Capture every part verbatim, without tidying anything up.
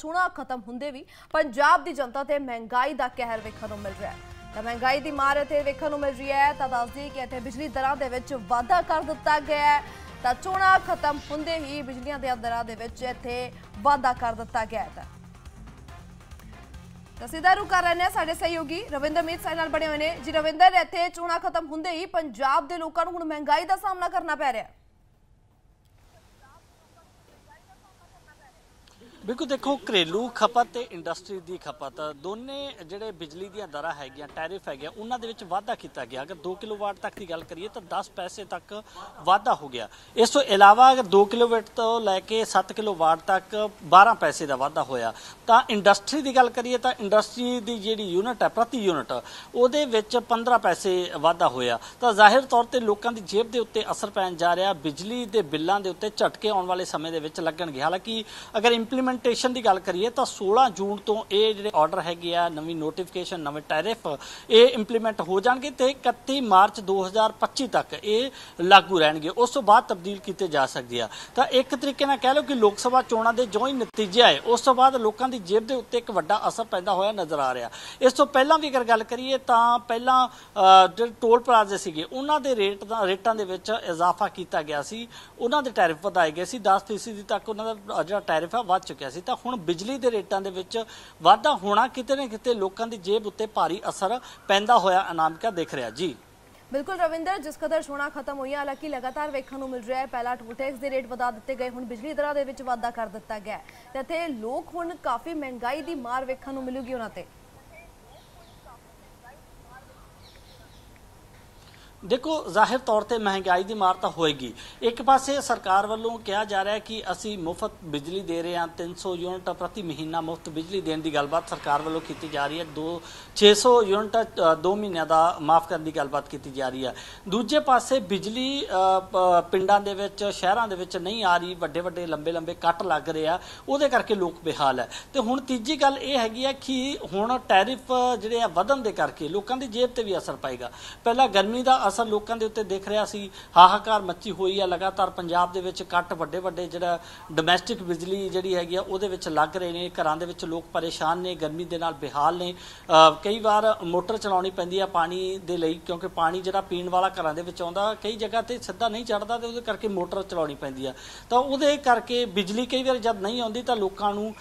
ਚੋਣਾਂ ਖਤਮ ਹੁੰਦੇ ਵੀ ਪੰਜਾਬ ਦੀ ਜਨਤਾ ਤੇ ਮਹਿੰਗਾਈ ਦਾ ਕਹਿਰ ਵੇਖਣ ਨੂੰ ਮਿਲ ਰਿਹਾ ਹੈ। ਤਾਂ ਮਹਿੰਗਾਈ ਦੀ ਮਾਰ ਇੱਥੇ ਵੇਖਣ ਨੂੰ ਮਿਲ ਰਹੀ ਹੈ। ਤਾਂ ਦੱਸਦੀ ਕਿ ਇੱਥੇ ਬਿਜਲੀ ਦਰਾਂ ਦੇ ਵਿੱਚ ਵਾਧਾ ਕਰ ਦਿੱਤਾ ਗਿਆ ਹੈ। ਤਾਂ ਚੋਣਾਂ ਖਤਮ ਹੁੰਦੇ ਹੀ ਬਿਜਲੀਆਂ ਦੇ ਦਰਾਂ ਦੇ ਵਿੱਚ ਇੱਥੇ ਵਾਧਾ ਕਰ ਦਿੱਤਾ ਗਿਆ ਹੈ। ਤਾਂ ਸਿੱਧਾ ਰੁਕ ਕਰ ਰਹੇ ਨੇ ਸਾਡੇ ਸਹਿਯੋਗੀ ਰਵਿੰਦਰ ਮੀਤ ਸਾਡੇ ਨਾਲ ਬਣੇ ਹੋਏ ਨੇ। ਜੀ ਰਵਿੰਦਰ, ਇੱਥੇ ਚੋਣਾਂ ਖਤਮ ਹੁੰਦੇ ਹੀ ਪੰਜਾਬ ਦੇ ਲੋਕਾਂ ਨੂੰ ਹੁਣ ਮਹਿੰਗਾਈ ਦਾ ਸਾਹਮਣਾ ਕਰਨਾ ਪੈ ਰਿਹਾ ਹੈ। बिल्कुल देखो, घरेलू खपत ते इंडस्ट्री की खपत दोने जिहड़े बिजली दी दरां हैगियां टैरिफ है उन्हां दे विच वाधा किया गया। अगर दो किलोवाट तक की गल करिए तो दस पैसे तक वाधा हो गया। इस तो इलावा अगर दो किलोवाट तो लैके सत्त किलोवाट तक बारह पैसे का वाधा होया। तो इंडस्ट्री की गल करिए तो इंडस्ट्री की जिहड़ी यूनिट है प्रति यूनिट उहदे विच पंद्रह पैसे वाधा होया। तो जाहिर तौर पर लोगों की जेब के उत्ते असर पैन जा रहा। बिजली के बिलों के उत्ते झटके आने वाले समय दे विच लगणगे। हालांकि अगर इंप्लीमेंट इंप्लीमेंटेशन की गल करिए तो सोलह जून तो ये जो ऑर्डर है नवी नोटिफिकेशन नवे टैरिफ ये इंप्लीमेंट हो जाएंगे तो इकत्ती मार्च दो हज़ार पच्ची तक ये लागू रहेंगे। उस तो बाद तब्दील किए जा सकते हैं। तो एक तरीके ना कह लो कि लोक सभा चोणों के जो ही नतीजा है उस तो बाद लोगों की जेब के उत्ते एक वड्डा असर पैदा होया नज़र आ रहा। इस तो पहला भी अगर गल करिए तो पहला जो टोल प्लाजे सीगे उन्हां दे रेट दा रेटां दे विच इजाफा किया गया सी। उन्हां दे टैरिफ वधाए गए सी। दस फीसदी तक उन्हां दा जिहड़ा टैरिफ है वध चुका सी। तो हुण बिजली के रेटां दे विच वाधा होना किते ना किते लोकां दी जेब उत्ते भारी असर पैंदा होया अनामिका दिख रहा। जी बिल्कुल रविंदर, जिस कदर चोणां खत्म हुई हालांकि लगातार वेखण नूं मिल रहा है पहला टोल टैक्स के रेट वधा दिते गए, हुण बिजली दरां दे विच वाधा कर दिता गया ते इत्थे लोक हुण काफ़ी महंगाई की मार वेखण नूं मिलूगी उन्हां ते। देखो, जाहिर तौर पर महंगाई की मार तो होएगी। एक पासे सरकार वालों कहा जा रहा है कि असी मुफ्त बिजली दे रहे हैं, तीन सौ यूनिट प्रति महीना मुफ्त बिजली देने की गलबात सरकार वालों की जा रही है। दो छे सौ यूनिट दो महीनों का माफ़ करने की गलबात की जा रही है। दूजे पासे बिजली पिंडां दे विच शहरां दे विच नहीं आ रही, वड्डे वड्डे लंबे लंबे कट लग रहे हैं, उहदे करके लोग बेहाल है। तो हुण तीजी गल ये हैगी है कि हुण टैरिफ जिहड़े वधन दे करके लोकां दी जेब ते भी असर पाएगा। पहला गर्मी का असर लोगों के उत्ते दिख रहा सी, हाहाकार मची हुई है। लगातार पंजाब दे विच कट वड्डे वड्डे जिहड़ा डोमैसटिक बिजली जिहड़ी हैगी आ उहदे विच लग रहे ने। घरां दे विच लोग परेशान ने, गर्मी दे नाल बेहाल ने। कई बार मोटर चलाउणी पैंदी है पानी दे लई, क्योंकि पानी जिहड़ा पीण वाला घरां दे विच आउंदा कई जगह ते सिद्धा नहीं चढ़दा ते उहदे करके मोटर चलाउणी पैंदी है। तो उहदे करके बिजली कई बार जब नहीं आउंदी तां लोकां नूं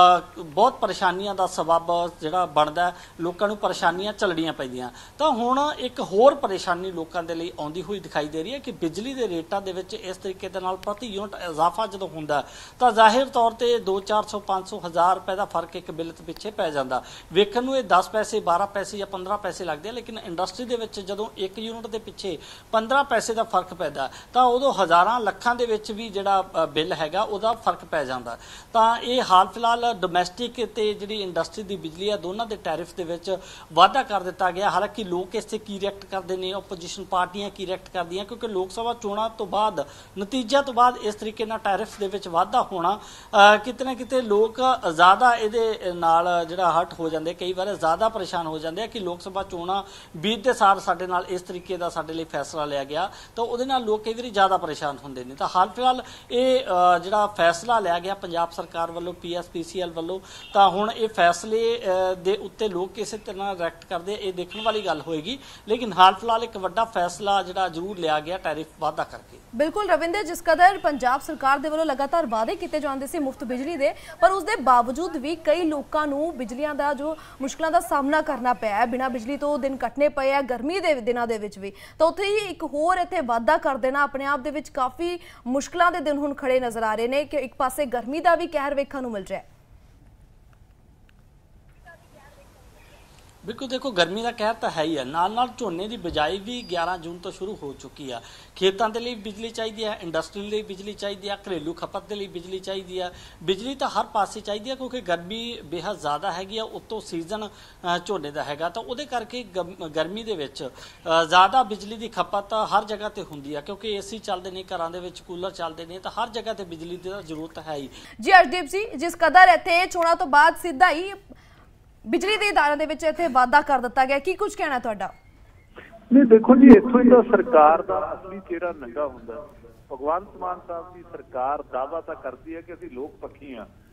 बहुत परेशानियां दा सबब जिहड़ा बनदा, लोकां नूं परेशानियां झल्लणीਆਂ पैंदियां। तां हुण एक होर परेशानी लोगों के लिए आउंदी हुई दिखाई दे रही है कि बिजली के रेटां दे विच इस तरीके दे नाल प्रति यूनिट इजाफा जो होंदा तो जाहिर तौर पर दो चार सौ पाँच सौ हज़ार रुपए का फर्क एक बिल पिछे पै जाता। वेखण नूं दस पैसे बारह पैसे या पंद्रह पैसे लगते हैं, लेकिन इंडस्ट्री के विच जदों एक यूनिट के पिछे पंद्रह पैसे का फर्क पैदा तो उदों हज़ारां लखां दे विच भी जिहड़ा बिल हैगा उहदा फर्क पै जाता। तो ये हाल फिलहाल डोमैसटिक ते जिहड़ी इंडस्ट्री की बिजली है दोनों के टैरिफ के विच वाधा कर दिता गया। हालांकि लोग इससे की रिएक्ट करते हैं, ओपोजिशन पार्टियां की रिएक्ट कर दी, क्योंकि लोक सभा चोणां तो बाद नतीजा तो बाद इस तरीके नाल टैरिफ दे विच वाधा होना किते ना किते लोग ज़्यादा इहदे नाल जिहड़ा हट हो जाते, कई बार ज़्यादा परेशान हो जाते हैं कि लोक सभा चोणां बीतदे सार साडे नाल इस तरीके का साडे लई फैसला लिया गया। तो उहदे नाल लोग कई बार ज़्यादा परेशान होंदे ने। तो हाल फिलहाल ये जिहड़ा फैसला लिया गया पंजाब सरकार वालों P S P C L वालों, तो हुण ये फैसले दे उत्ते लोग किस तरह रिएक्ट करते ये देखने वाली गल होएगी। लेकिन हाल फिलहाल एक वड्डा फैसला जिहड़ा जरूर लिया गया टैरिफ वाधा करके। बिल्कुल रविंदर, जिस कदर पंजाब सरकार दे वालों लगातार वादे किए जाते सी मुफ्त बिजली दे, पर उसके बावजूद भी कई लोगों को बिजलियां दा जो मुश्किलों का सामना करना पाया, बिना बिजली तो दिन कटने पे है गर्मी के दिनों के भी। तो उत्थे ही एक होर इत्थे वाधा कर देना अपने आप दे विच काफ़ी मुश्किलों के दिन हुण खड़े नज़र आ रहे हैं कि एक पासे गर्मी का भी कहर वेखण नूं मिल रहा है। बिल्कुल, देखो गर्मी का कहर तो है ही है, नाल नाल झोने की बिजाई भी ग्यारह जून तो शुरू हो चुकी है। खेतों के लिए बिजली चाहिए है, इंडस्ट्री लिए बिजली चाहिए है, घरेलू खपत के लिए बिजली चाहिए है। बिजली तो हर पासे चाहिए है क्योंकि गर्मी बेहद ज़्यादा हैगी, उत्तों सीजन झोने का हैगा। तो उहदे करके गर्मी दे विच ज़्यादा बिजली की खपत हर जगह पर होंदी है, क्योंकि ए सी चलते हैं, घरों के विच कूलर चलते हैं, तो हर जगह पर बिजली की जरूरत है ही। जी अर्शदीप जी, जिस कदर इत्थे चोणां तो बाद सीधा ही बिजली के इदारों के वाधा कर दिता गया, की कुछ कहना तुहाडा? नहीं देखो जी, इत्थों ही तो सरकार का असली चेहरा नंगा हुंदा। भगवंत मान साहब की सरकार दावा तो करती है कि असीं लोक पक्षी हाँ,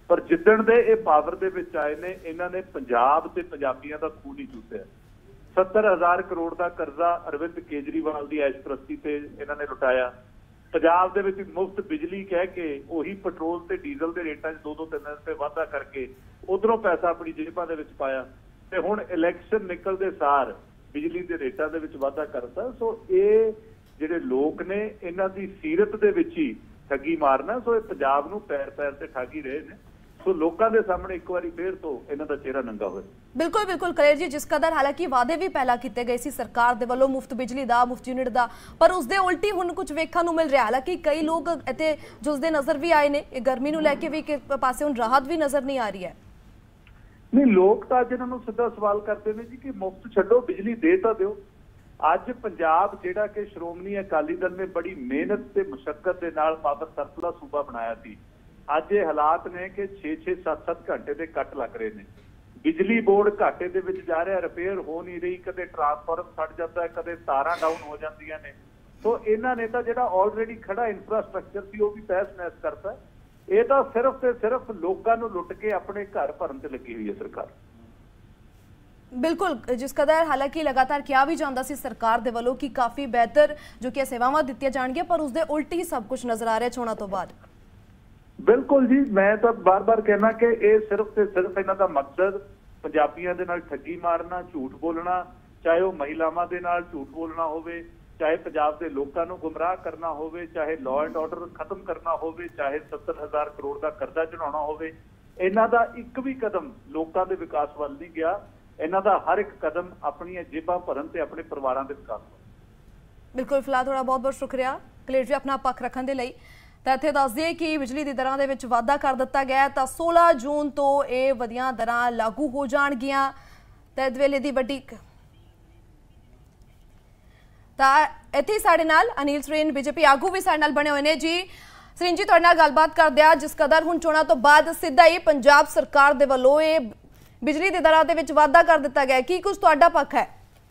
पर जिद्दण दे ये पावर दे विच आए ने इन्हां ने पंजाब ते पंजाबियां दा खून ही चूसिया। सत्तर हज़ार करोड़ का कर्जा अरविंद केजरीवाल की ऐशप्रस्ती से इन्होंने लुटाया। पंजाब दे विच मुफ्त बिजली कह के उही पेट्रोल ते डीजल के रेटां दो दो तीन रुपए वाधा करके उधरों पैसा अपनी जेबां दे विच पाया ते हुण इलैक्शन निकलदे सार बिजली के रेटां दे विच वाधा करता। सो ये जिहड़े लोग ने इन्हां दी सीरत दे विच ही ठगी मारना। सो ये पंजाब नूं पैर पैर ते ठग ही रहे ने। तो लोगों के सामने एक बार फिर तो इन्हां दा चेहरा नंगा होए। बिल्कुल बिल्कुल कलेर जी, जिस कदर हालांकि वादे भी पहला किए गए सी सरकार दे वल्लों मुफ्त बिजली दा मुफ्त यूनिट दा, पर उसदे उल्टी हुण कुछ वेखण नूं मिल रहा। हालांकि कई लोग इत्थे जुसदे नज़र भी आए ने, गर्मी नूं लैके भी एक पासे हुण राहत भी नज़र नहीं आ रही है। नहीं, लोग तो अज इन्हां नूं सीधा सवाल करते हैं जी कि मुफ्त छड्डो, बिजली दे तो दिओ। अज पंजाब जिहड़ा कि श्रोमणी अकाली दल ने बड़ी मेहनत ते मुशक्कत दे नाल पावर सरपला सूबा बनाया सी, अज ये हालात ने कि छे छे सत्त सत्त घंटे के कट लग रहे हैं। बिजली बोर्ड घाटे दे विच जा रहा, रिपेयर हो नहीं रही, कदे ट्रांसफार्मर सड़ जाता है, कदे तारां डाउन हो जांदियां ने। तो इन्हां ने तां जिहड़ा ऑलरेडी खड़ा इंफ्रास्ट्रक्चर सी वो भी तहस नहस करता है। ये तां सिर्फ ते सिर्फ लोकां नूं लुट के अपने घर भरन ते लगी हुई है सरकार। बिल्कुल, जिस कदर हालांकि लगातार किया भी जाता सी सरकार दे वल्लों कि काफ़ी बेहतर जो कि सेवावां दित्तियां जाणगियां, पर उसदे उल्टी ही सब कुछ नज़र आ रहा है चोणां तो बाद। बिल्कुल जी, मैं तो बार बार कहना कि ये सिर्फ से सिर्फ इन्हां दा मकसद पंजाबियों के नाल ठगी मारना, झूठ बोलना, चाहे वह महिलावां दे नाल झूठ बोलना होवे, चाहे पंजाब के लोगों को गुमराह करना होवे, चाहे लॉ एंड ऑर्डर खत्म करना होवे, चाहे सत्तर हज़ार करोड़ का कर्जा चढ़ाना होवे। इन्हां दा एक भी कदम लोगों के विकास वाल नहीं गया। इन्हां दा हर एक कदम अपनी जेबां भरन ते अपने परिवारां दे विकास वाल। बिल्कुल, फिलहाल थोड़ा बहुत बहुत शुक्रिया कलेर जी अपना पक्ष रखने के लिए। तो इत्थे दस दिए कि बिजली की दरां दे विच वाधा कर दिता गया है, तो सोलह जून तो ये वधियां दरां लागू हो जाणगियां। तो इस वेले दी वड्डी तो इत्थे साडे नाल अनिल सरीन बीजेपी आगू भी साडे नाल बने हुए हैं। जी सरीन जी, तुहाडे नाल गलबात करदे आ, जिस कदर हुण चोणां तो बाद सीधा ही पंजाब सरकार दे वल्लों ये बिजली की दरां दे विच वाधा कर दिता गया, की कुछ तुहाडा पक्ष है?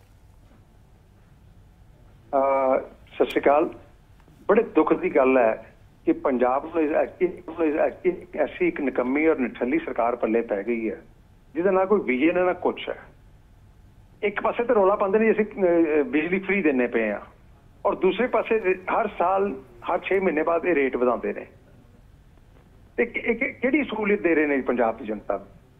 सत श्री अकाल। बड़े दुख की गल है कि पंजाब ऐसी एक निकम्मी और निठल्ली सरकार पल्ले पै गई है जिसका ना कोई विजन है ना कुछ है। एक पासे तो रौला पाते हैं असीं बिजली फ्री देने पे हैं, और दूसरे पासे हर साल हर छे महीने बाद ये रेट वधाते हैं। किहड़ी सहूलियत दे रहे हैं पंजाब की जनता।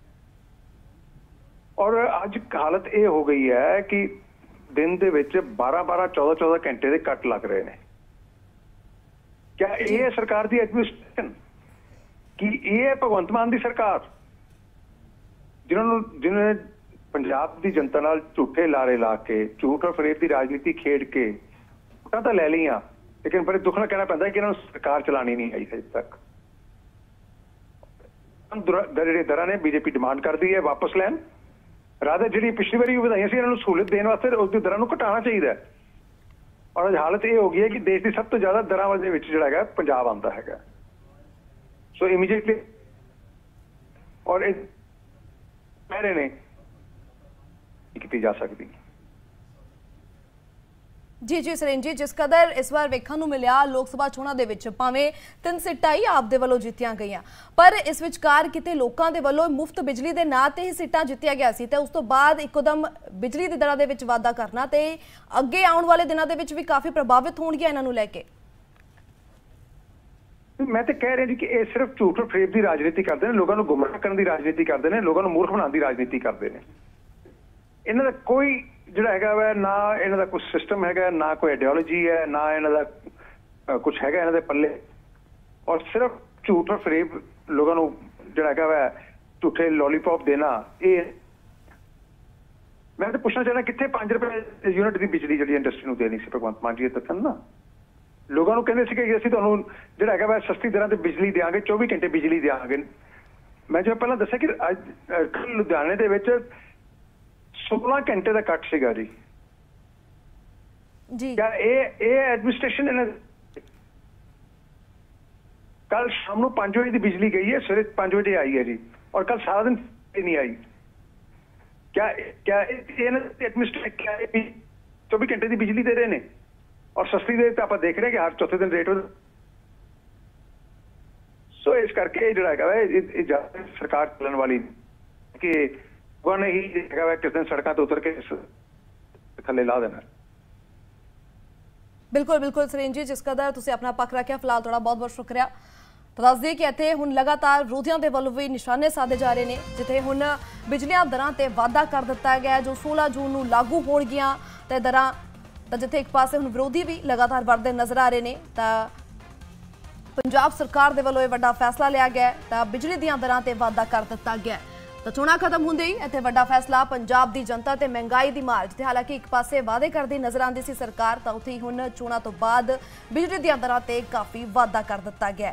और अज हालत ये हो गई है कि दिन दे विच बारह बारह चौदह चौदह घंटे के कट लग रहे हैं। क्या ये है सरकार की एडमिनिस्ट्रेशन? कि ये है भगवंत मान की सरकार जिन्होंने जिन्होंने पंजाब की जनता नाल झूठे लारे ला के झूठ और फरेब की राजनीति खेड के वोटां तां लै लियां, लेकिन बड़े दुख नाल कहना पैंदा कि इन्होंने सरकार चलानी नहीं आई अजे तक। जिहड़े दरां ने बीजेपी डिमांड करती है वापस लैन, राधा जी पिछली बारी वधाइयां सी, इन्होंने सहूलत देने वास्ते उसकी दरां नूं घटाना चाहिए। और अज हालत ये हो गई है कि देश की सब तो ज्यादा दरां वाले विच जिहड़ा है पंजाब आंदा है। सो इमीडिएटली और कह रहे ने की जा सकती। जी जी सरीन जी, जिस कदर इस बार वेखण नूं मिलिया लोक सभा चोणां दे विच भावें तीन सीटां ही आप दे वल्लों जित्तियां गईयां, पर इस विचकार किते लोकां दे वल्लों मुफ्त बिजली दे नां ते ही सीटां जित्तिया गया सी ते उस तो बाद इकोदम बिजली दी दरां दे विच वाधा करना ते अगे आउण वाले दिनां दे विच भी काफ़ी प्रभावित होणगियां इन्हां नूं लैके। मैं तो कह रहा जी कि ये सिर्फ झूठ और फरेब की राजनीति करते हैं, लोगों को गुमराह करने की राजनीति करते हैं, लोगों को मूर्ख बनाने की राजनीति करते हैं। इन्हां दा कोई जिहड़ा हैगा वा ना इन्हां दा कुछ सिस्टम हैगा, ना कोई आइडियोलॉजी है, ना इन्हां दा कुछ हैगा इन्हां दे पल्ले, और सिर्फ झूठ और फरेब लोगों को जिहड़ा हैगा वा झूठे लॉलीपॉप देना। ये मैं तो पूछना चाहना कितने पांच रुपए यूनिट की बिजली जी इंडस्ट्री को देनी सी भगवंत मान जी दसन ना। लोगों को कहते थे कि असं तुहानूं जिहड़ा हैगा वा सस्ती दरां ते बिजली देंगे, चौबी घंटे बिजली देंगे। मैं जो पहला दस्सिया कि अज लुधियाने दे विच सोलह घंटे का कट सीगा जी। जी क्या ये एडमिनिस्ट्रेशन इन्हें कल शाम को पांच बजे की बिजली गई है, सवेरे पांच बजे आई है जी, और कल सारा दिन नहीं आई। क्या क्या एडमिनिस्ट्रेशन क्या चौबीस घंटे की बिजली दे रहे हैं और सस्ती दे? तो आप देख रहे हैं कि हर चौथे दिन रेट। ਸੋ ਇਸ ਕਰਕੇ ਜਿਹੜਾ ਹੈਗਾ ਇਹ ਜ਼ਿਆਦਾ ਸਰਕਾਰ ਚੱਲਣ ਵਾਲੀ ਕਿ ਉਹ ਨੇ ਹੀ ਹੈਗਾ ਕਿਸੇ ਦਿਨ ਸੜਕਾਂ ਤੋਂ ਉਤਰ ਕੇ ਥੱਲੇ ਲਾ ਦੇਣਾ। ਬਿਲਕੁਲ ਬਿਲकुल ਸੁਰੇਨ ਜੀ, ਜਿਸ ਕਦਰ ਤੁਸੀਂ ਆਪਣਾ ਪੱਖ ਰੱਖਿਆ, ਫਿਲਹਾਲ ਤੁਹਾਡਾ ਬਹੁਤ ਬਹੁਤ ਸ਼ੁਕਰੀਆ। ਤਾਂ ਦੱਸ ਦਈਏ ਕਿ ਇੱਥੇ ਹੁਣ ਲਗਾਤਾਰ ਵਿਰੋਧੀਆਂ ਦੇ ਵੱਲੋਂ ਵੀ ਨਿਸ਼ਾਨੇ ਸਾਧੇ ਜਾ ਰਹੇ ਨੇ, ਜਿੱਥੇ ਹੁਣ ਬਿਜਲੀਆਂ ਦਰਾਂ ਤੇ ਵਾਧਾ ਕਰ ਦਿੱਤਾ ਗਿਆ ਜੋ सोलह ਜੂਨ ਨੂੰ ਲਾਗੂ ਹੋਣਗੀਆਂ ਤੇ ਦਰਾਂ, ਤਾਂ ਜਿੱਥੇ ਇੱਕ ਪਾਸੇ ਹੁਣ ਵਿਰੋਧੀ ਵੀ ਲਗਾਤਾਰ ਵੱਧਦੇ ਨਜ਼ਰ ਆ ਰਹੇ ਨੇ, ਤਾਂ ਪੰਜਾਬ ਸਰਕਾਰ ਦੇ ਵੱਲੋਂ ਇਹ ਵੱਡਾ ਫੈਸਲਾ ਲਿਆ ਗਿਆ ਤਾਂ ਬਿਜਲੀ ਦੀਆਂ ਦਰਾਂ ਤੇ ਵਾਧਾ ਕਰ ਦਿੱਤਾ ਗਿਆ। ਤਾਂ ਚੋਣਾਂ ਖਤਮ ਹੁੰਦੇ ਹੀ ਇੱਥੇ ਵੱਡਾ ਫੈਸਲਾ ਪੰਜਾਬ ਦੀ ਜਨਤਾ ਤੇ ਮਹਿੰਗਾਈ ਦੀ ਮਾਰ, ਜਿੱਥੇ ਹਾਲਾਂਕਿ ਇੱਕ ਪਾਸੇ ਵਾਅਦੇ ਕਰਦੀ ਨਜ਼ਰ ਆਉਂਦੀ ਸੀ ਸਰਕਾਰ, ਤਾਂ ਉੱਥੇ ਹੁਣ ਚੋਣਾਂ ਤੋਂ ਬਾਅਦ ਬਿਜਲੀ ਦੀਆਂ ਦਰਾਂ ਤੇ ਕਾਫੀ ਵਾਧਾ ਕਰ ਦਿੱਤਾ ਗਿਆ।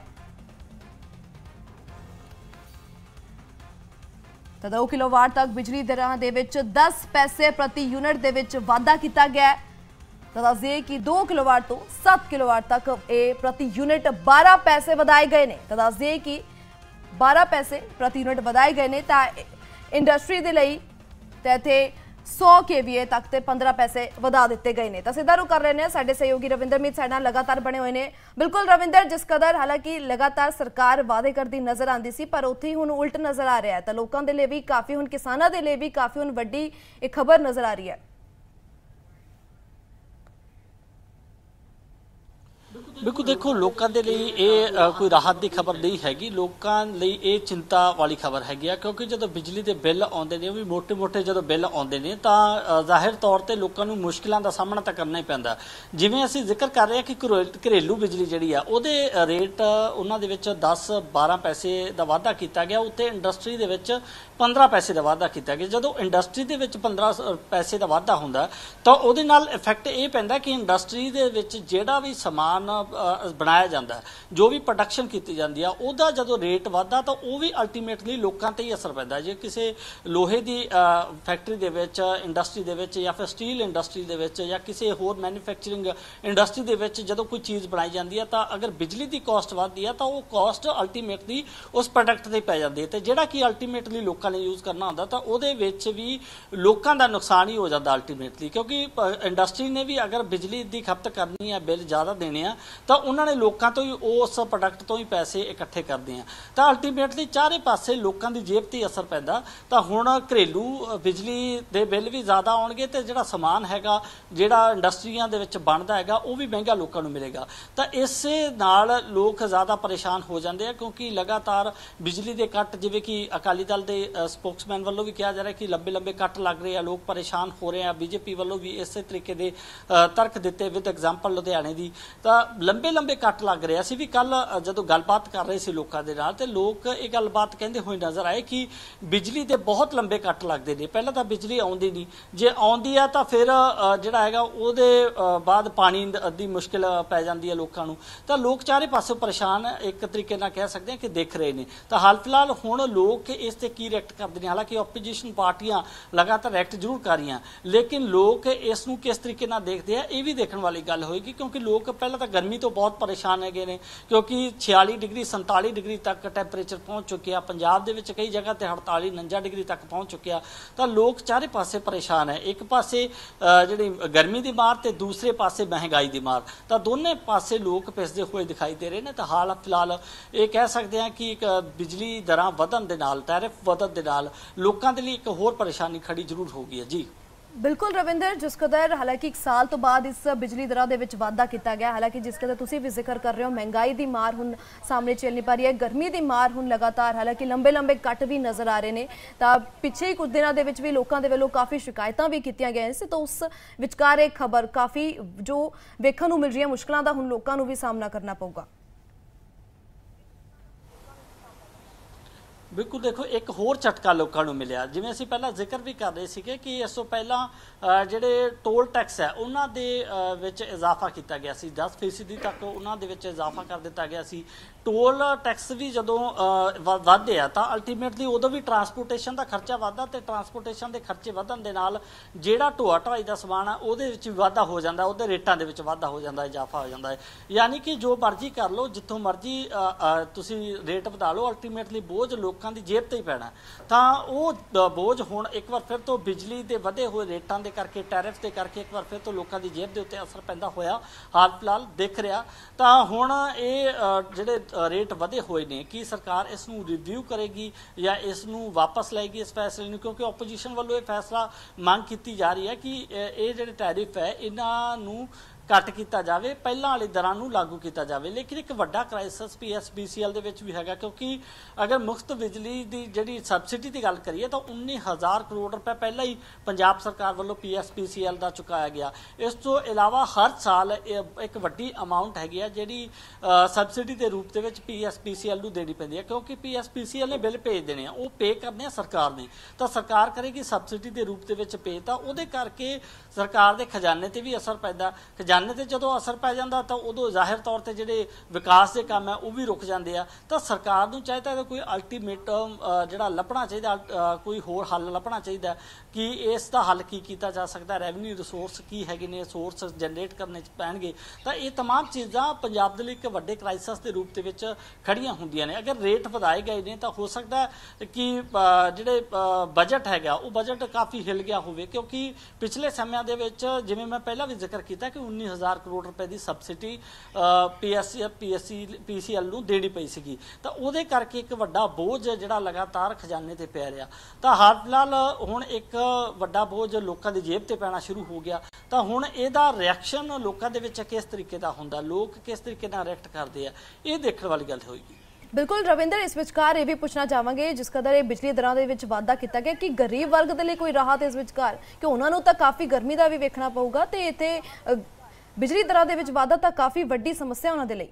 ਤਾਂ दो किलोवाट तक बिजली दरां दे विच दस पैसे प्रति यूनिट दे विच वाधा किया गया है। तो दस दिए कि दो किलोवाट तो सात किलोवाट तक ये प्रति यूनिट बारह पैसे वधाए गए ने। तो दस दिए कि बारह पैसे प्रति यूनिट वधाए गए ने। तो इंडस्ट्री दे लई ते इत्थे सौ के वी ए तक ते पंद्रह पैसे वधा दिते गए ने। तो सीधा रुख कर रहे हैं साडे सहयोगी रविंदर मीत साडे नाल लगातार बने हुए ने। बिल्कुल रविंदर, जिस कदर हालांकि लगातार सरकार वादे करती नजर आती सी, पर उत्थे ही हुण उल्ट नजर आ रहा है। तो लोगों के लिए भी काफ़ी, हुण किसानों के लिए भी काफ़ी हुण वड्डी एक खबर नजर आ रही है। बिल्कुल देखो, लोगों के लिए ये कोई राहत की खबर नहीं हैगी, लोगों लिए ये चिंता वाली खबर हैगी आ, क्योंकि जो बिजली के बिल आते हैं भी मोटे मोटे जो बिल आते हैं तो जाहिर तौर पर लोगों को मुश्किलों का सामना तो करना ही पैंदा। जिवें असीं जिक्र कर रहे हैं कि घरेलू बिजली जिहड़ी आ उहदे रेट उन्हां दे विच दस बारह पैसे का वाधा किया गया, उत्ते इंडस्ट्री दे विच पंद्रह पैसे का वाधा किया गया। जो इंडस्ट्री दे विच पंद्रह पैसे का वाधा हुंदा तो उहदे नाल इफैक्ट ये पैंदा कि इंडस्ट्री दे विच जिहड़ा भी समान बनाया जाता है, जो भी प्रोडक्शन की जाती है, उसका जो रेट वाधा तो वह भी अल्टीमेटली लोगों पर ही असर पैदा। जे किसी लोहे की फैक्ट्री दे विच, इंडस्ट्री दे विच, या फिर स्टील इंडस्ट्री दे विच, या किसी होर मैन्युफैक्चरिंग इंडस्ट्री दे विच जदों कोई चीज़ बनाई जाती है तो अगर बिजली की कॉस्ट बढ़ती है तो वह कॉस्ट अल्टीमेटली उस प्रोडक्ट से पै जाती है। तो जिहड़ा कि अल्टीमेटली लोगों ने यूज़ करना होंदा तो उहदे विच भी लोगों का नुकसान ही हो जाता अल्टीमेटली, क्योंकि इंडस्ट्री ने भी अगर बिजली की खपत करनी है, बिल ज़्यादा देने हैं, तो उन्होंने लोगों तो ही उस प्रोडक्ट तो ही पैसे इकट्ठे करते हैं। तो अल्टीमेटली चारे पासे लोगों की जेब ते असर पैदा। तो हुण घरेलू बिजली के बिल भी ज़्यादा आउणगे ते जिहड़ा समान हैगा, जिहड़ा इंडस्ट्रियां दे विच बनदा हैगा, वो भी महंगा लोगों को मिलेगा। तो इस नाल लोग ज़्यादा परेशान हो जाते हैं, क्योंकि लगातार बिजली के कट, जिवें कि अकाली दल के स्पोक्समैन वालों भी कहा जा रहा है कि लंबे लंबे कट लग रहे हैं, लोग परेशान हो रहे हैं। बीजेपी वालों भी इस तरीके के तर्क दिते विद एग्जाम्पल लुधियाने की। तो लंबे लंबे कट लग रहे। असीं भी कल जदों गलबात कर रहे थे लोगों के नाल ते लोग ये गलबात कहते हुए नज़र आए कि बिजली के बहुत लंबे कट लगते हैं। पहले तो बिजली आउंदी नहीं, जे आउंदी है तो फिर जिहड़ा हैगा उहदे बाद पानी की मुश्किल पै जाती है लोगों को। तो लोग चारे पासों परेशान एक तरीके नाल कह सकते हैं कि देख रहे हैं। तो हाल फिलहाल हुण लोग इस ते की रिएक्ट करते हैं, हालांकि ओपोजिशन पार्टियां लगातार रिएक्ट जरूर कर रही हैं, लेकिन लोग इस नूं किस तरीके नाल देखते हैं ये भी देखने वाली गल होएगी, क्योंकि लोग पहले तो गर्मी तो बहुत परेशान है ने, क्योंकि छियाली डिग्री संताली डिग्री तक टैंपरेचर पहुँच चुके हैं। पंजाब दे विच कई जगह ते अड़ताली उनंजा डिग्री तक पहुँच चुके। तो लोग चारे पासे परेशान है, एक पासे जिहड़ी गर्मी की मार ते दूसरे पासे महंगाई की मार। तो दोनों पासे लोग पिसदे हुए दिखाई दे रहे हैं। तो हाल फिलहाल ये कह सकते हैं कि बिजली दरां वधन दे नाल, टैरिफ वधन दे नाल लोगों के लिए एक होर परेशानी खड़ी जरूर हो गई है। जी बिल्कुल रविंदर, जिस कदर हालांकि एक साल तो बाद इस बिजली दरां दे विच वाधा किया गया, हालांकि जिस कदर तुसीं भी जिक्र कर रहे हो महंगाई की मार हुण सामने चल नहीं पा रही है, गर्मी की मार हुण लगातार, हालांकि लंबे लंबे कट भी नज़र आ रहे हैं। तो पिछे ही कुछ दिनों के भी लोगों के वालों काफ़ी शिकायतां भी कीतियां गईयां सी। तो उस विचकार एक खबर काफ़ी जो वेखण नूं मिल रही है, मुश्किलों का हुण लोगों नूं भी सामना करना पऊगा। बिल्कुल देखो, एक होर झटका लोगों को मिले, जिवें असीं पहला जिक्र भी कर रहे थे कि इस तो पहला जिहड़े टोल टैक्स है उन्हां दे विच इजाफा किया गया सी, दस फीसदी तक उन्हां दे विच इजाफा कर दिता गया सी। टोल टैक्स भी जदों वधदे आ तां अल्टीमेटली उदों भी ट्रांसपोर्टेशन का खर्चा वधदा, ते ट्रांसपोर्टेशन के खर्चे वधन दे नाल जिहड़ा ढोआ ढाई का समान है उहदे विच भी वाधा हो जाता, उहदे रेटां दे विच वाधा हो जाता, इजाफा हो जाता है। यानी कि जो मर्जी कर लो, जिथों मर्जी तुसीं रेट वधा लो, अल्टीमेटली बोझ लोग की जेब ते ही पैना। तो वो बोझ हुण एक बार फिर तो बिजली के वधे हुए रेटां दे करके, टैरिफ के करके एक बार फिर तो लोगों की जेब के उत्ते असर पैदा होया हाल फिलहाल दिख रहा। तो हुण ये जिहड़े ਰੇਟ ਵਧੇ ਹੋਏ ਨੇ, ਕੀ ਸਰਕਾਰ ਇਸ ਨੂੰ ਰਿਵਿਊ ਕਰੇਗੀ ਜਾਂ ਇਸ ਨੂੰ ਵਾਪਸ ਲਏਗੀ ਇਸ ਫੈਸਲੇ ਨੂੰ? ਕਿਉਂਕਿ ਆਪੋਜੀਸ਼ਨ ਵੱਲੋਂ ਇਹ ਫੈਸਲਾ ਮੰਗ ਕੀਤੀ ਜਾ ਰਹੀ ਹੈ ਕਿ ਇਹ ਜਿਹੜੇ ਟੈਰਿਫ ਹੈ ਇਹਨਾਂ ਨੂੰ ਘੱਟ ਕੀਤਾ ਜਾਵੇ, ਪਹਿਲਾਂ ਵਾਲੀ ਦਰਾਂ ਨੂੰ ਲਾਗੂ ਕੀਤਾ ਜਾਵੇ। ਲੇਕਿਨ ਇੱਕ ਵੱਡਾ crisis P S P C L ਦੇ ਵਿੱਚ ਵੀ ਹੈਗਾ, ਕਿਉਂਕਿ ਅਗਰ ਮੁਫਤ ਬਿਜਲੀ ਦੀ ਜਿਹੜੀ ਸਬਸਿਡੀ ਦੀ ਗੱਲ ਕਰੀਏ ਤਾਂ ਉੱਨੀ ਹਜ਼ਾਰ ਕਰੋੜ ਰੁਪਏ ਪਹਿਲਾਂ ਹੀ ਪੰਜਾਬ ਸਰਕਾਰ ਵੱਲੋਂ ਪੀ ਐਸ ਪੀ ਸੀ ਐਲ ਦਾ ਚੁਕਾਇਆ ਗਿਆ। ਇਸ ਤੋਂ ਇਲਾਵਾ ਹਰ ਸਾਲ ਇੱਕ ਵੱਡੀ ਅਮਾਊਂਟ ਹੈਗੀ ਆ ਜਿਹੜੀ ਸਬਸਿਡੀ ਦੇ ਰੂਪ ਦੇ ਵਿੱਚ ਪੀ ਐਸ ਪੀ ਸੀ ਐਲ ਨੂੰ ਦੇਣੀ ਪੈਂਦੀ ਹੈ, ਕਿਉਂਕਿ P S P C L ਨੇ ਬਿੱਲ ਭੇਜ ਦੇਣੇ ਆ, ਉਹ ਪੇ ਕਰਨੇ ਆ ਸਰਕਾਰ ਨੇ, ਤਾਂ ਸਰਕਾਰ ਕਰੇਗੀ ਸਬਸਿਡੀ ਦੇ ਰੂਪ ਦੇ ਵਿੱਚ ਪੇ, ਤਾਂ ਉਹਦੇ ਕਰਕੇ ਸਰਕਾਰ ਦੇ ਖਜ਼ਾਨੇ ਤੇ ਵੀ ਅਸਰ ਪੈਂਦਾ। ਖਜ਼ਾਨੇ ਤੇ ਜਦੋਂ ਅਸਰ ਪੈ ਜਾਂਦਾ ਤਾਂ ਉਦੋਂ ਜ਼ਾਹਿਰ ਤੌਰ ਤੇ ਜਿਹੜੇ ਵਿਕਾਸ ਦੇ ਕੰਮ ਹੈ ਉਹ ਵੀ ਰੁਕ ਜਾਂਦੇ ਆ। ਤਾਂ ਸਰਕਾਰ ਨੂੰ ਚਾਹੀਦਾ ਕਿ ਕੋਈ ਅਲਟੀਮੇਟਮ ਜਿਹੜਾ ਲੱਭਣਾ ਚਾਹੀਦਾ, ਕੋਈ ਹੋਰ ਹੱਲ ਲੱਭਣਾ ਚਾਹੀਦਾ ਕਿ ਇਸ ਦਾ ਹੱਲ ਕੀ ਕੀਤਾ ਜਾ ਸਕਦਾ, ਰੈਵਨਿਊ ਰਿਸੋਰਸ ਕੀ ਹੈਗੇ ਨੇ, ਸੋਰਸ ਜਨਰੇਟ ਕਰਨੇ ਪੈਣਗੇ। ਤਾਂ ਇਹ ਤਮਾਮ ਚੀਜ਼ਾਂ ਪੰਜਾਬ ਦੇ ਲਈ ਇੱਕ ਵੱਡੇ ਕ੍ਰਾਈਸਿਸ ਦੇ ਰੂਪ ਦੇ ਵਿੱਚ ਖੜੀਆਂ ਹੁੰਦੀਆਂ ਨੇ। ਅਗਰ ਰੇਟ ਵਧਾਏ ਗਏ ਨੇ ਤਾਂ ਹੋ ਸਕਦਾ ਕਿ ਜਿਹੜੇ ਬਜਟ ਹੈਗਾ ਉਹ ਬਜਟ ਕਾਫੀ ਹਿੱਲ ਗਿਆ ਹੋਵੇ, ਕਿਉਂਕਿ ਪਿਛਲੇ ਸਮਿਆਂ ਦੇ ਵਿੱਚ ਜਿਵੇਂ ਮੈਂ ਪਹਿਲਾਂ ਵੀ ਜ਼ਿਕਰ ਕੀਤਾ ਕਿ ਉੱਨੀ ਹਜ਼ਾਰ ਕਰੋੜ ਰੁਪਏ ਦੀ subsidy P S P S P C L ਨੂੰ ਦੇਣੀ ਪਈ ਸੀਗੀ, ਤਾਂ ਉਹਦੇ ਕਰਕੇ ਇੱਕ ਵੱਡਾ ਬੋਝ ਜਿਹੜਾ ਲਗਾਤਾਰ ਖਜ਼ਾਨੇ ਤੇ ਪੈ ਰਿਹਾ। ਤਾਂ ਹਾਲ ਫਿਲਹਾਲ ਹੁਣ ਇੱਕ ਵੱਡਾ ਬੋਝ ਲੋਕਾਂ ਦੀ ਜੇਬ ਤੇ ਪੈਣਾ ਸ਼ੁਰੂ ਹੋ ਗਿਆ। ਤਾਂ ਹੁਣ ਇਹਦਾ ਰਿਐਕਸ਼ਨ ਲੋਕਾਂ ਦੇ ਵਿੱਚ ਕਿਸ ਤਰੀਕੇ ਦਾ ਹੁੰਦਾ, ਲੋਕ ਕਿਸ ਤਰੀਕੇ ਨਾਲ ਰਿਐਕਟ ਕਰਦੇ ਆ, ਇਹ ਦੇਖਣ ਵਾਲੀ ਗੱਲ ਹੋਏਗੀ। ਬਿਲਕੁਲ ਰਵਿੰਦਰ, ਇਸ ਵਿਚਕਾਰ ਇਹ ਵੀ ਪੁੱਛਣਾ ਚਾਹਾਂਗੇ, ਜਿਸ ਕਦਰ ਇਹ ਬਿਜਲੀ ਦਰਾਂ ਦੇ ਵਿੱਚ ਵਾਧਾ ਕੀਤਾ ਗਿਆ ਕਿ ਗਰੀਬ ਵਰਗ ਦੇ ਲਈ ਕੋਈ ਰਾਹਤ ਇਸ ਵਿਚਕਾਰ, ਕਿ ਉਹਨਾਂ ਨੂੰ ਤਾਂ ਕਾਫੀ ਗਰਮੀ ਦਾ ਵੀ ਵੇਖਣਾ ਪਊਗਾ ਤੇ ਇੱਥੇ ਬਿਜਲੀ ਦਰਾਂ ਦੇ ਵਿੱਚ ਵਾਧਾ ਤਾਂ ਕਾਫੀ ਵੱਡੀ ਸਮੱਸਿਆ ਉਹਨਾਂ ਦੇ ਲਈ।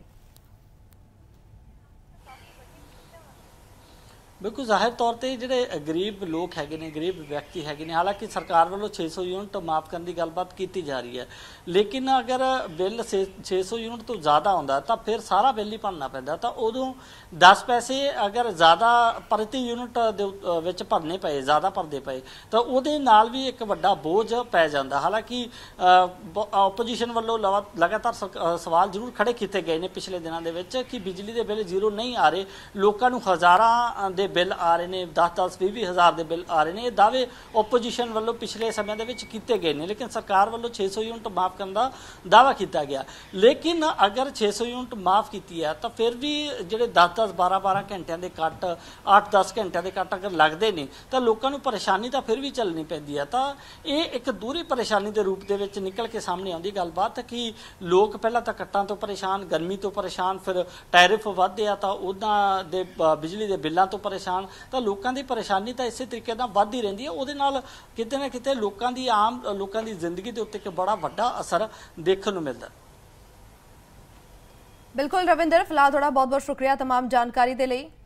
ਬਿਲਕੁਲ ਜ਼ਾਹਿਰ ਤੌਰ ਤੇ ਜਿਹੜੇ ਗਰੀਬ ਲੋਕ ਹੈਗੇ ਨੇ, ਗਰੀਬ ਵਿਅਕਤੀ ਹੈਗੇ ਨੇ, ਹਾਲਾਂਕਿ ਸਰਕਾਰ ਵੱਲੋਂ ਛੇ ਸੌ ਯੂਨਿਟ ਮਾਫ ਕਰਨ ਦੀ ਗੱਲਬਾਤ ਕੀਤੀ ਜਾ ਰਹੀ ਹੈ, ਲੇਕਿਨ ਅਗਰ ਬਿੱਲ ਛੇ ਸੌ ਯੂਨਿਟ ਤੋਂ ਜ਼ਿਆਦਾ ਆਉਂਦਾ ਤਾਂ ਫਿਰ ਸਾਰਾ ਬਿੱਲ ਹੀ ਭਰਨਾ ਪੈਂਦਾ, ਤਾਂ ਉਦੋਂ ਦਸ ਪੈਸੇ ਅਗਰ ਜ਼ਿਆਦਾ ਪ੍ਰਤੀ ਯੂਨਿਟ ਦੇ ਵਿੱਚ ਭਰਨੇ ਪਏ, ਜ਼ਿਆਦਾ ਭਰਦੇ ਪਏ, ਤਾਂ ਉਹਦੇ ਨਾਲ ਵੀ ਇੱਕ ਵੱਡਾ ਬੋਝ ਪੈ ਜਾਂਦਾ। ਹਾਲਾਂਕਿ ਆਪੋਜੀਸ਼ਨ ਵੱਲੋਂ ਲਗਾਤਾਰ ਸਵਾਲ ਜ਼ਰੂਰ ਖੜੇ ਕੀਤੇ ਗਏ ਨੇ ਪਿਛਲੇ ਦਿਨਾਂ ਦੇ ਵਿੱਚ ਕਿ ਬਿਜਲੀ ਦੇ ਬਿੱਲ ਜ਼ੀਰੋ ਨਹੀਂ ਆ ਰਹੇ, ਲੋਕਾਂ ਨੂੰ ਹਜ਼ਾਰਾਂ ਦੇ ਬਿੱਲ ਆ ਰਹੇ ਨੇ, ਦਸ ਦਸ ਵੀਹ ਵੀਹ ਹਜ਼ਾਰ ਦੇ ਬਿੱਲ ਆ ਰਹੇ ਨੇ। ਇਹ ਦਾਅਵੇ ਆਪੋਜੀਸ਼ਨ ਵੱਲੋਂ ਪਿਛਲੇ ਸਮੇਂ ਦੇ ਵਿੱਚ ਕੀਤੇ ਗਏ ਨੇ, ਲੇਕਿਨ ਸਰਕਾਰ ਵੱਲੋਂ ਛੇ ਸੌ ਯੂਨਿਟ ਮਾਫ ਕਰਨ ਦਾ ਦਾਅਵਾ ਕੀਤਾ ਗਿਆ। ਲੇਕਿਨ ਅਗਰ ਛੇ ਸੌ ਯੂਨਿਟ ਮਾਫ ਕੀਤੀ ਹੈ ਤਾਂ ਫਿਰ ਵੀ ਜਿਹੜੇ ਦਸ ਦਸ ਬਾਰਾਂ ਬਾਰਾਂ ਘੰਟਿਆਂ ਦੇ ਕੱਟ, ਅੱਠ ਦਸ ਘੰਟਿਆਂ ਦੇ ਕੱਟ ਅਗਰ ਲੱਗਦੇ ਨੇ ਤਾਂ ਲੋਕਾਂ ਨੂੰ ਪਰੇਸ਼ਾਨੀ ਤਾਂ ਫਿਰ ਵੀ ਚੱਲਣੀ ਪੈਂਦੀ ਹੈ। ਤਾਂ ਇਹ ਇੱਕ ਦੂਰੀ ਪਰੇਸ਼ਾਨੀ ਦੇ ਰੂਪ ਦੇ ਵਿੱਚ ਨਿਕਲ ਕੇ ਸਾਹਮਣੇ ਆਉਂਦੀ ਗੱਲਬਾਤ ਕਿ ਲੋਕ ਪਹਿਲਾਂ ਤਾਂ ਕੱਟਾਂ ਤੋਂ ਪਰੇਸ਼ਾਨ, ਗਰਮੀ ਤੋਂ ਪਰੇਸ਼ਾਨ, ਫਿਰ ਟੈਰਿਫ ਵੱਧਦੇ ਆ ਤਾਂ ਉਹਨਾਂ ਦੇ ਬਿਜਲੀ ਦੇ ਬਿੱਲਾਂ ਤੋਂ ਪਰੇਸ਼ਾਨ, ਤਾਂ ਲੋਕਾਂ ਦੀ ਪਰੇਸ਼ਾਨੀ ਤਾਂ ਇਸੇ ਤਰੀਕੇ ਨਾਲ ਵੱਧਦੀ ਰਹਿੰਦੀ ਹੈ। ਉਹਦੇ ਨਾਲ ਕਿਤੇ ਨਾ ਕਿਤੇ ਲੋਕਾਂ ਦੀ ਆਮ ਲੋਕਾਂ ਦੀ ਜ਼ਿੰਦਗੀ ਦੇ ਉੱਤੇ ਇੱਕ ਬੜਾ ਵੱਡਾ ਅਸਰ ਦੇਖਣ ਨੂੰ ਮਿਲਦਾ। ਬਿਲਕੁਲ ਰਵਿੰਦਰ, ਫਿਲਹਾਲ ਤੁਹਾਡਾ ਬਹੁਤ ਬਹੁਤ ਸ਼ੁਕਰੀਆ तमाम ਜਾਣਕਾਰੀ ਦੇ ਲਈ।